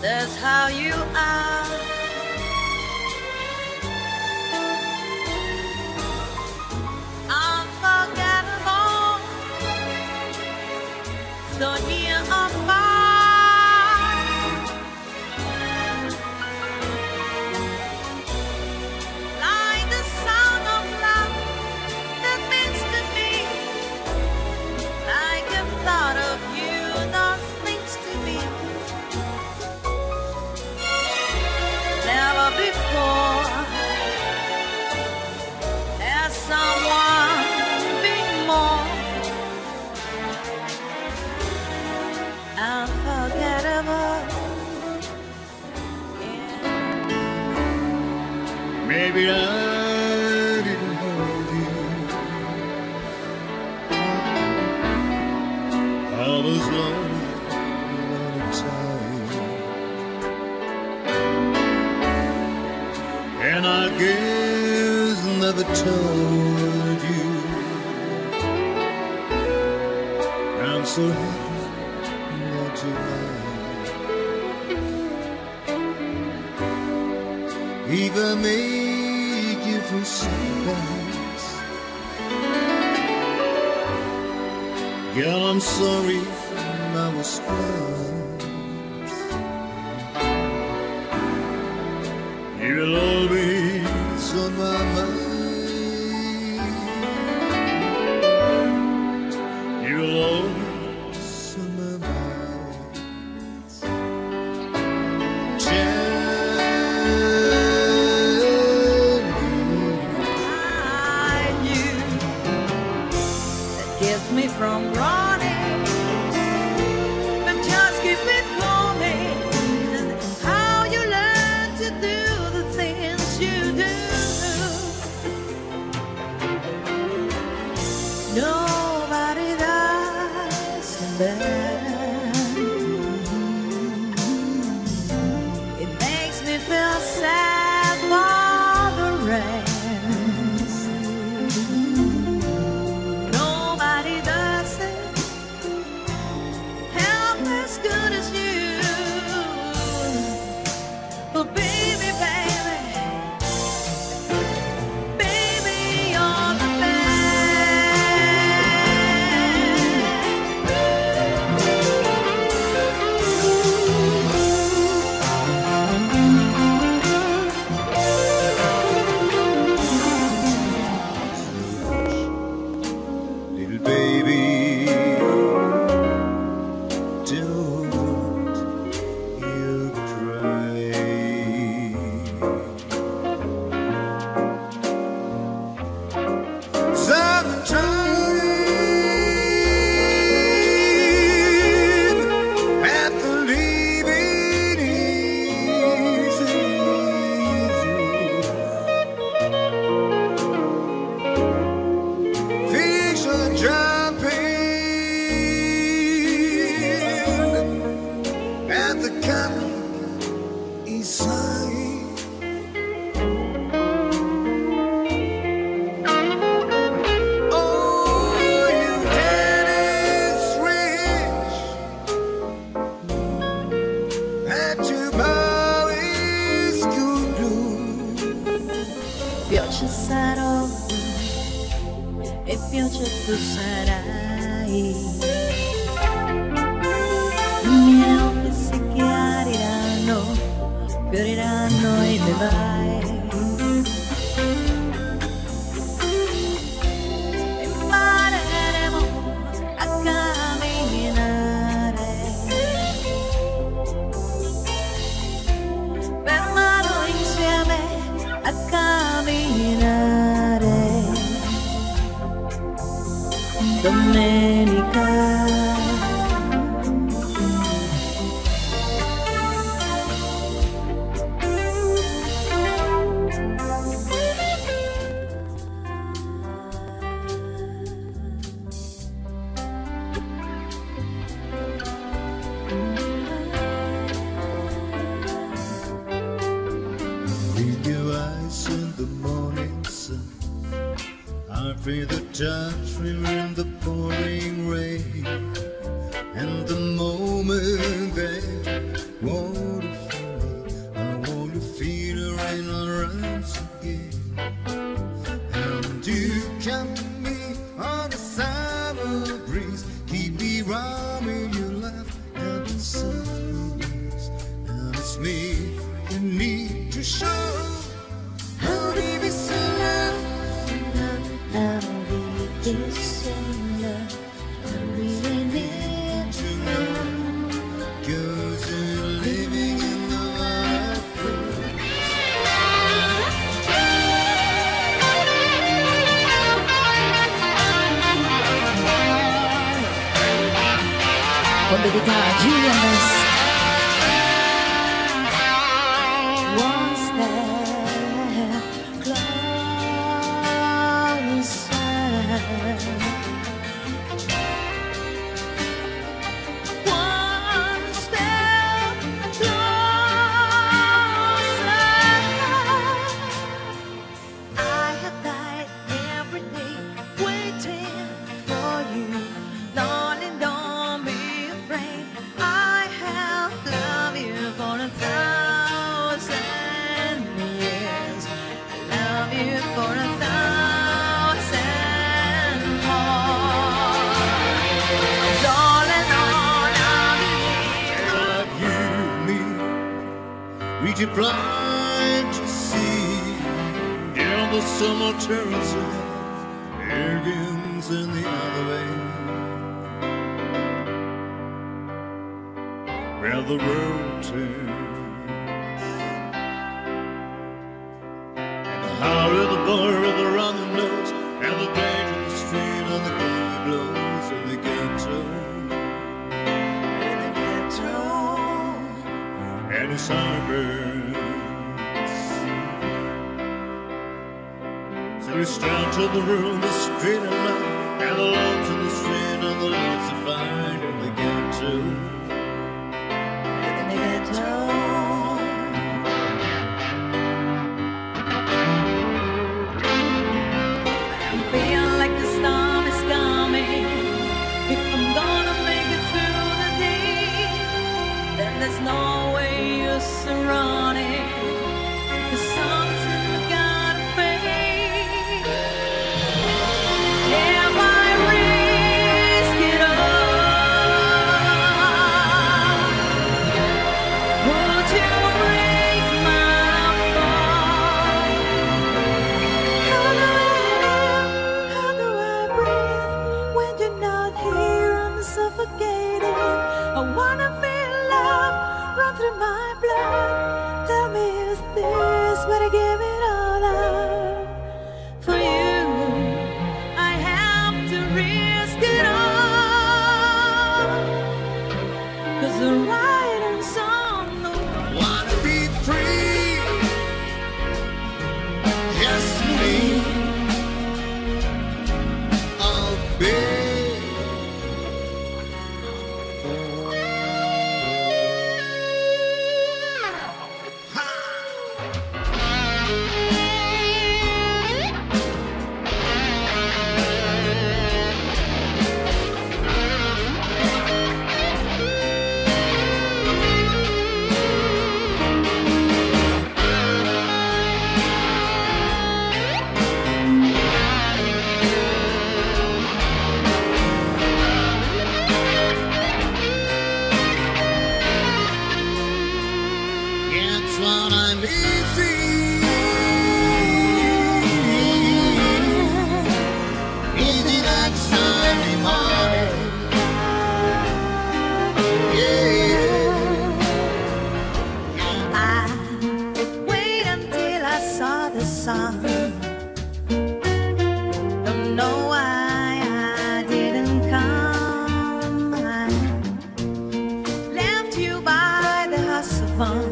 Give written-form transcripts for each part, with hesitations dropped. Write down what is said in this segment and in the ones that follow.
That's how you are. Unforgettable, so near or far. Like the sound of love that means to me, like the thought of you does things to me. Never before has someone been more unforgettable. Yeah. Maybe I didn't hold you. I was lonely all the time, and I guess never told you I'm so happy that you're mine. If I make you feel surprised, girl, I'm sorry I was blind. You're always on my mind. You're always on my mind. I knew that keeps me from running, but just keep it going. How you learn to do the things you do. Nobody does better. It makes me feel sad for the rest. Nobody does it half as good as you. But baby, baby, baby, you're the Little baby, don't you cry. Summertime at the leaving easy. Fish are jumping at the countryside. Oh, you Dennis Rich, that your boys could do. pioggia sarò e pioggia tu sarai. I miei occhi si chiariranno, fioriranno e ne vai. Impareremo a camminare per mano insieme a camminare. Domenica Read your eyes in the morning sun. I feel the touch in the pouring rain, and the moment that water It's me you need to show. Oh, baby, so love, I'll be this so love. I really need to know. 'Cause you're living in the life. On the guitar, Julian West. One step closer. One step closer. I have died every day waiting for you. Darling, don't be afraid. I have loved you for 1,000 years. I love you for 1,000 more. Darling, all of you. Like you and me, reach a blind to see. Down the summer terraces, Ergens in the other way. Where the road turns, and the howl of the bar of the running nose, and the dangerous strain on the glory blows of the ghetto. And the sunburns. So we stand to the room, the street and night, and the lumps in the strain on the lots of find in the ghetto. Feel like the storm is coming. If I'm gonna make it through the day, then there's no way use in running. The something gotta fade. If I risk it all, would you break my fall? How do I breathe when you're not here? I'm suffocating. I wanna feel love run through my blood. Tell me, is this what I give it all up for you? I have to risk it all, 'cause the writing's on the wall. Wanna be free, just me. I'll be. It's what I'm easy. Easy like Sunday morning. Yeah. I wait until I saw the sun. Don't know why I didn't come. I left you by the house of fun.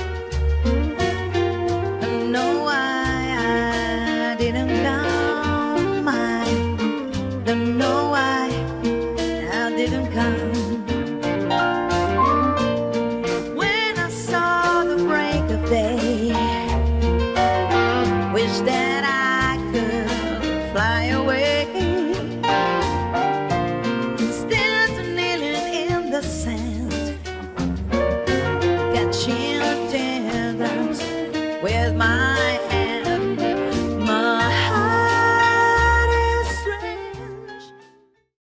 Don't know why I didn't come. I don't know why I didn't come. When I saw the break of day, wish that I could fly away. Instead of kneeling in the sand, catching teardrops with my